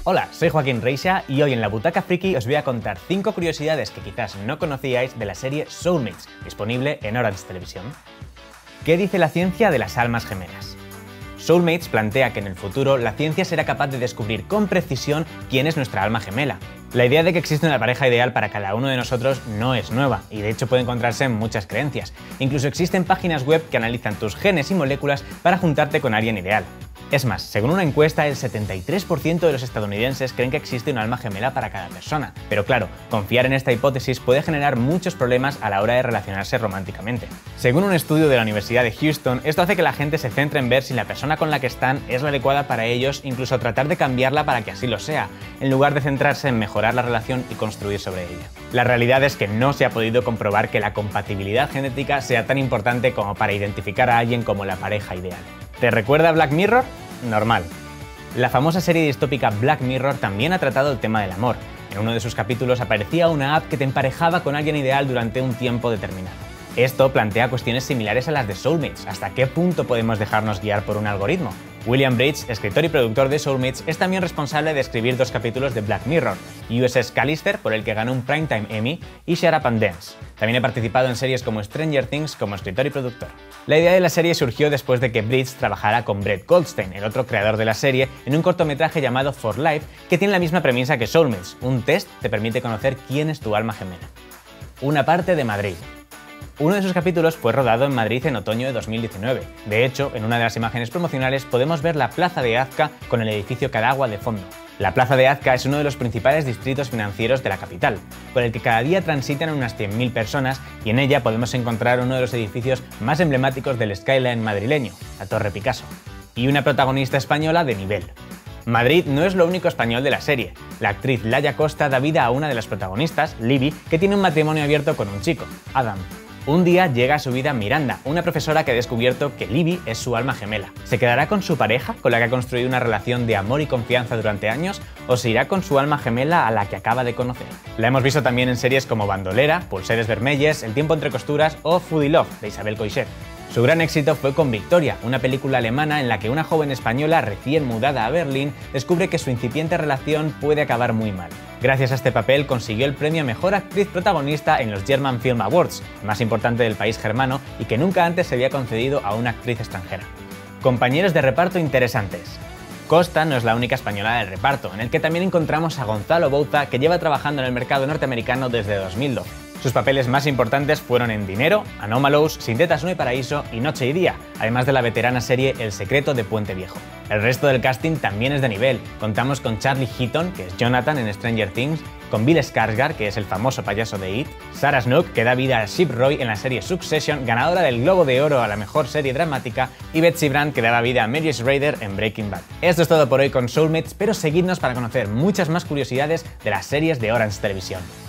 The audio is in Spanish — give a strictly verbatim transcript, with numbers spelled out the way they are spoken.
Hola, soy Joaquín Reixa y hoy en la Butaca Friki os voy a contar cinco curiosidades que quizás no conocíais de la serie Soulmates, disponible en Orange Televisión. ¿Qué dice la ciencia de las almas gemelas? Soulmates plantea que en el futuro la ciencia será capaz de descubrir con precisión quién es nuestra alma gemela. La idea de que existe una pareja ideal para cada uno de nosotros no es nueva y de hecho puede encontrarse en muchas creencias. Incluso existen páginas web que analizan tus genes y moléculas para juntarte con alguien ideal. Es más, según una encuesta, el setenta y tres por ciento de los estadounidenses creen que existe un alma gemela para cada persona. Pero claro, confiar en esta hipótesis puede generar muchos problemas a la hora de relacionarse románticamente. Según un estudio de la Universidad de Houston, esto hace que la gente se centre en ver si la persona con la que están es la adecuada para ellos, incluso tratar de cambiarla para que así lo sea, en lugar de centrarse en mejorar la relación y construir sobre ella. La realidad es que no se ha podido comprobar que la compatibilidad genética sea tan importante como para identificar a alguien como la pareja ideal. ¿Te recuerda a Black Mirror? Normal. La famosa serie distópica Black Mirror también ha tratado el tema del amor. En uno de sus capítulos aparecía una app que te emparejaba con alguien ideal durante un tiempo determinado. Esto plantea cuestiones similares a las de Soulmates. ¿Hasta qué punto podemos dejarnos guiar por un algoritmo? William Bridges, escritor y productor de Soulmates, es también responsable de escribir dos capítulos de Black Mirror, U S S Callister, por el que ganó un Primetime Emmy, y Shut Up and Dance. También ha participado en series como Stranger Things como escritor y productor. La idea de la serie surgió después de que Bridges trabajara con Brett Goldstein, el otro creador de la serie, en un cortometraje llamado For Life, que tiene la misma premisa que Soulmates. Un test te permite conocer quién es tu alma gemela. Una parte de Madrid. Uno de sus capítulos fue rodado en Madrid en otoño de dos mil diecinueve. De hecho, en una de las imágenes promocionales podemos ver la Plaza de Azca con el edificio Cadagua de fondo. La Plaza de Azca es uno de los principales distritos financieros de la capital, por el que cada día transitan unas cien mil personas y en ella podemos encontrar uno de los edificios más emblemáticos del skyline madrileño, la Torre Picasso, y una protagonista española de nivel. Madrid no es lo único español de la serie. La actriz Laia Costa da vida a una de las protagonistas, Libby, que tiene un matrimonio abierto con un chico, Adam. Un día llega a su vida Miranda, una profesora que ha descubierto que Libby es su alma gemela. ¿Se quedará con su pareja, con la que ha construido una relación de amor y confianza durante años, o se irá con su alma gemela a la que acaba de conocer? La hemos visto también en series como Bandolera, Pulseres Vermelles, El tiempo entre costuras o Foodie Love, de Isabel Coixet. Su gran éxito fue con Victoria, una película alemana en la que una joven española recién mudada a Berlín descubre que su incipiente relación puede acabar muy mal. Gracias a este papel consiguió el premio a Mejor Actriz Protagonista en los German Film Awards, el más importante del país germano y que nunca antes se había concedido a una actriz extranjera. Compañeros de reparto interesantes. Costa no es la única española del reparto, en el que también encontramos a Gonzalo Bouza, que lleva trabajando en el mercado norteamericano desde dos mil doce. Sus papeles más importantes fueron en Dinero, Anomalous, Sin tetas no hay paraíso y Noche y día, además de la veterana serie El secreto de Puente Viejo. El resto del casting también es de nivel. Contamos con Charlie Heaton, que es Jonathan en Stranger Things, con Bill Skarsgård, que es el famoso payaso de It, Sarah Snook, que da vida a Ship Roy en la serie Succession, ganadora del Globo de Oro a la mejor serie dramática, y Betsy Brandt, que daba vida a Mary Schrader en Breaking Bad. Esto es todo por hoy con Soulmates, pero seguidnos para conocer muchas más curiosidades de las series de Orange Televisión.